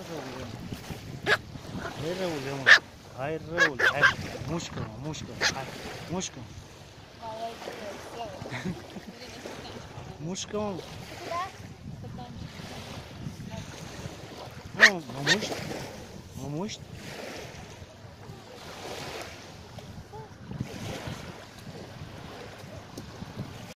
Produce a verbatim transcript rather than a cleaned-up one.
răule, mă. Hai răule, mă. Hai răule, hai. Mușcă-mă, mușcă-mă, hai. Mușcă-mă. Mușcă-mă. Nu, mă muști? Mă muști?